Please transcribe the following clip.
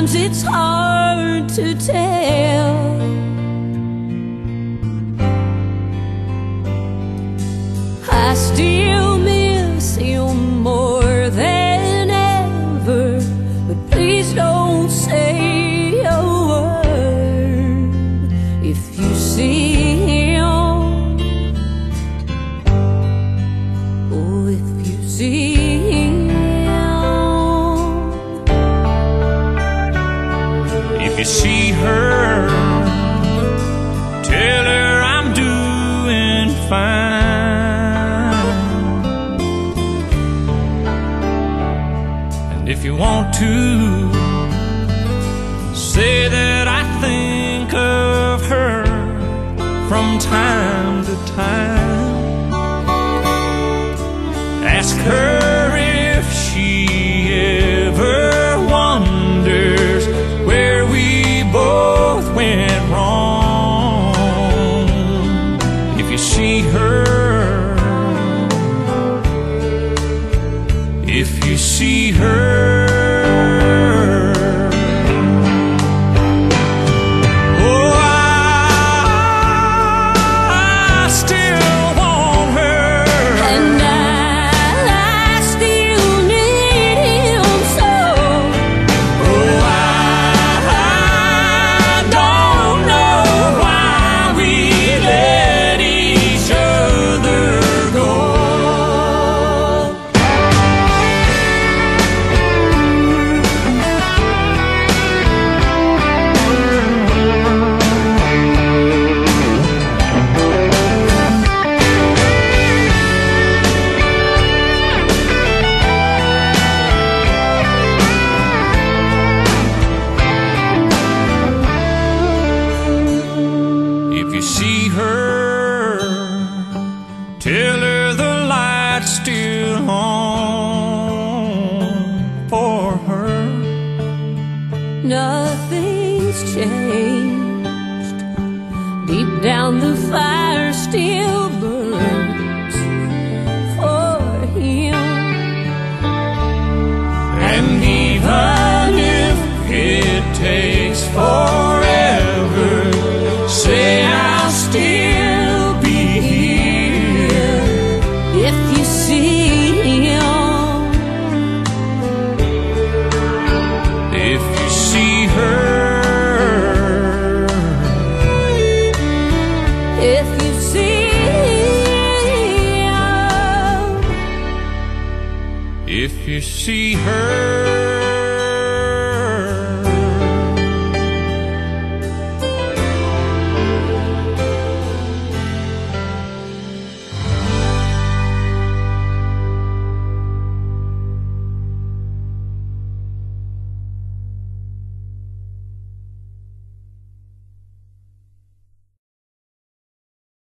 Sometimes it's hard to tell. I still miss you more than ever, but please don't say a word if you see him. Oh, if you see him. If you see her, tell her I'm doing fine. And if you want to, say that I think of her from time to time. Ask her if she ever wonders where we both went wrong. If you see her, if you see her, tell her the light's still on for her. Nothing's changed. Deep down the fire still burns for him. And even if it takes forever, say I'll still be here. If you see him, if you see her, if you see him, if you see her.